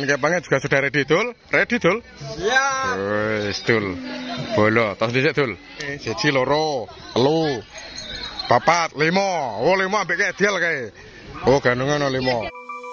kepangnya juga sudah ready, Dul. Ready, Dul? Iya. Wis, Dul. Bolo, tos dhisik, Dul. Siji, loro, telu, papat, lima. Oh, lima ambek kayak dial kae. Oh, gandungan 5.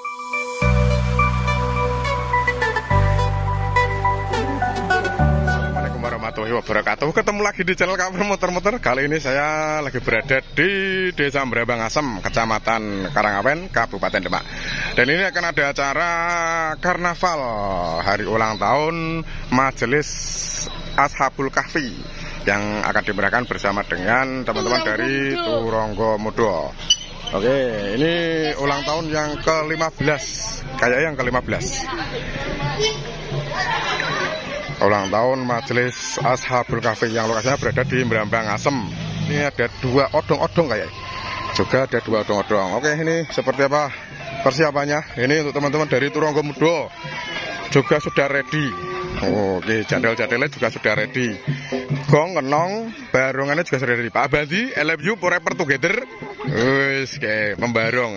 Warahmatullahi wabarakatuh. Ketemu lagi di channel Kabar Muter-Muter. Kali ini saya lagi berada di Desa Mbrambang Asem, Kecamatan Karangawen, Kabupaten Demak. Dan ini akan ada acara karnaval hari ulang tahun Majelis Ashabul Kahfi yang akan dimeriahkan bersama dengan teman-teman dari Turonggo Mudo. Oke, ini ulang tahun yang ke-15. Kayak yang ke-15. Ulang tahun Majelis Ashabul Kahfi yang lokasinya berada di Mbrambang Asem. Ini ada 2 odong-odong kayak. Juga ada 2 odong-odong. Oke, ini seperti apa persiapannya? Ini untuk teman-teman dari Turonggo Mudo juga sudah ready. Oke, jadwal-jadwalnya juga sudah ready. Gong, kenong, barongannya juga sudah ready. Pak Bandi, I love you forever together. Wis, kayak membarong.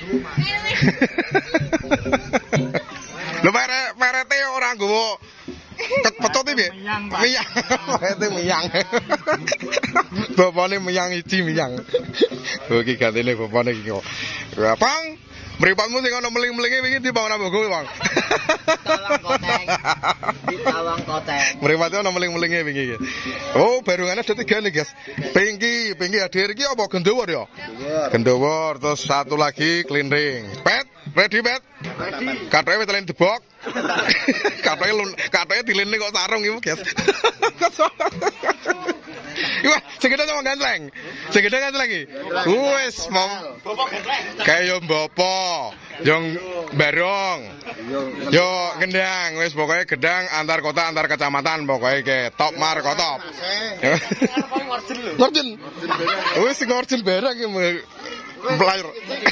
Lho, perete orang gue Kepecot iki, miyang. Itu miyang. Bapane miyang iji miyang. Oke, gantine bapane iki kok. Bang, mripatmu sing ana meling-melinge iki dibang nambah kowe, Bang. Ditawang koteng. Mripate ana meling-melinge wingi iki. Oh, barungane ada 3 nih, guys. Pinky hadir iki apa gendowor ya? Gendowor, terus satu lagi klinring. Pet, ready, Pet? Ready. Katanya wis lain debok. Katanya dilini kok sarung ibu, guys. Wah, segede sama gantleng. Segede gantleng lagi. Wes, mom. Kayak yo mbopo, yang barong. Yo gendang, wes pokoknya gendang antar kota antar kecamatan pokoknya kayak top markotop. Ngorjen. Wes ngorjen barang iki melayar.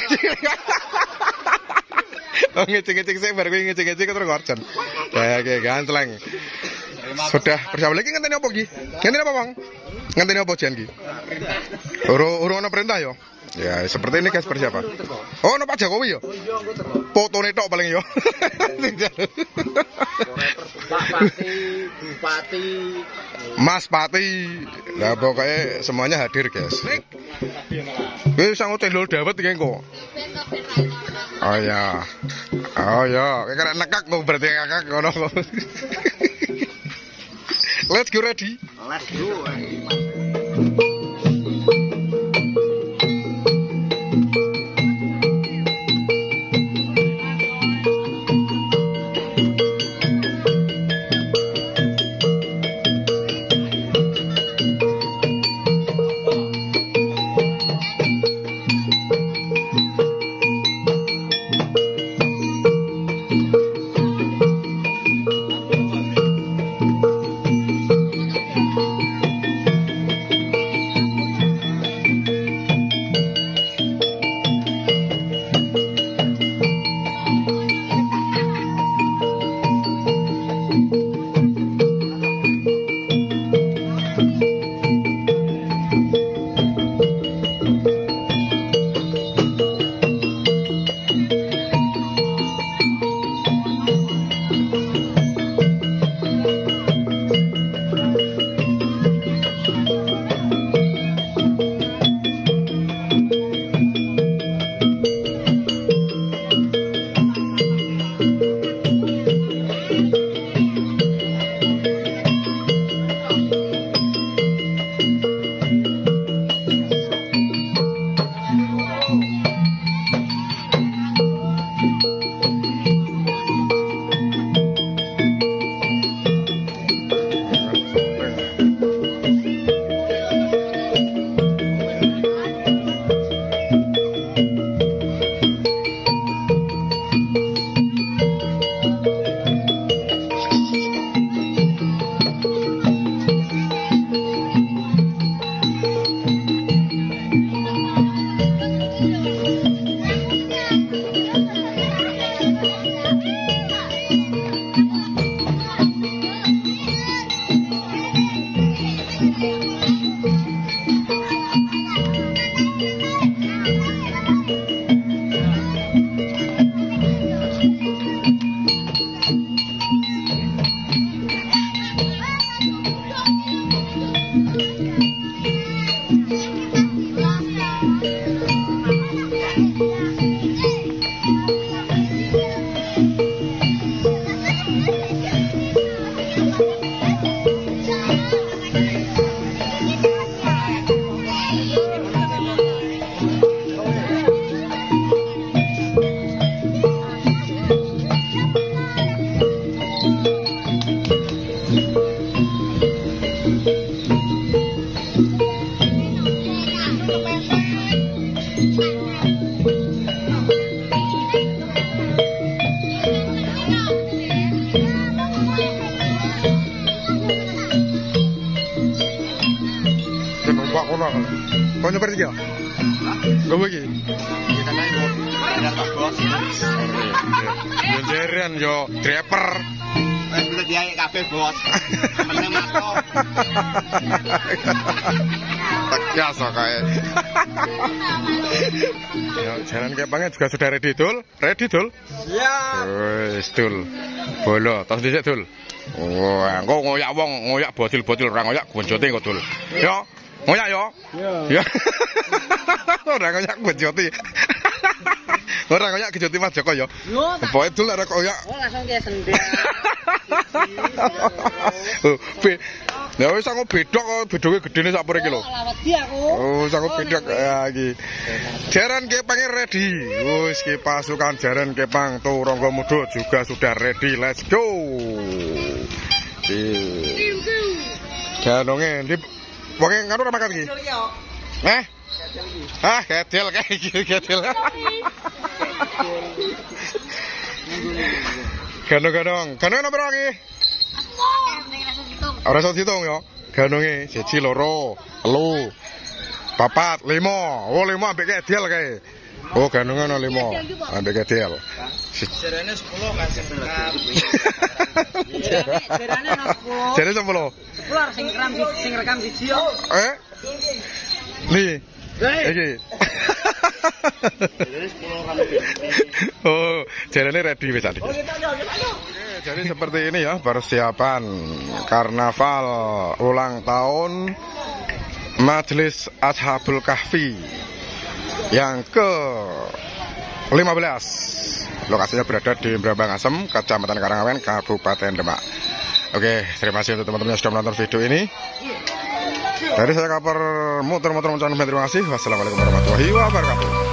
Oh, ngecek-ngecek saya baru ngecek-ngecek terus ngorjen. Kayak gantleng. Sudah persiapan lagi ngenteni apa Ki? Ngenteni apa, Bang? Ngenteni apa jan Ki? Urung ana perintah yo. Ya, seperti ini guys persiapan. Oh, ono Pak Jokowi yo. Fotone tok paling yo. Pak Pati, Bupati, Mas Pati. Lah pokoknya semuanya hadir, guys. Wis sang tendol dawet iki kok. Oh ya. Oh ya, kayak nekak kok berarti kakak ngono. Let's go ready. Let's go. Numpak kono. Kok nyeper iki ya? Gowo iki. Yo jeren yo driver. Wis bisa diae kabeh, Bos. Meneng mako. Biasa kae. Ya, jalan kepangnya juga sudah ready, Dul. Ready, Dul? Iya. Wis, Dul. Bolo, tos dhisik, Dul. Wah, engko ngoyak wong, ngoyak bocil-bocil ora ngoyak gonjote engko, Dul. Yo, ngoyak yo. Iya. Ora ngoyak gonjote. Ora ngoyak gonjote Mas Joko yo. Pokoke Dul ora ngoyak. Oh, langsung ke sendiri. Ya wis aku bedok bedoke gedene sak pore iki lho. Wedi aku. Oh, aku bedok ya iki. Jaran Kepang ready. Wis ki pasukan Jaran Kepang Turangga Muda juga sudah ready. Let's go. Ganonge ndi wonge ngono ora makan iki? Kedel kayak iki kedel. Ganong-ganong. Ganong nomor iki? Ora iso diitung ya. Ganonge 1 2 3 4 5. Oh 5 ambek kedel kae. Oh ganonge ono 5 ambek kedel. Jarane 10 kan sing rekam. Jarane ono 10. Jare 10. 10 sing rekam siji yo. Nih. Iki. Oh, jarane ready wis tadi. Jadi seperti ini ya persiapan karnaval ulang tahun Majelis Ashabul Kahfi yang ke-15. Lokasinya berada di Brambang Asem, Kecamatan Karangawen, Kabupaten Demak. Oke, terima kasih untuk teman-teman yang sudah menonton video ini. Dari saya kabar muter-muter mengucapkan terima kasih. Wassalamualaikum warahmatullahi wabarakatuh.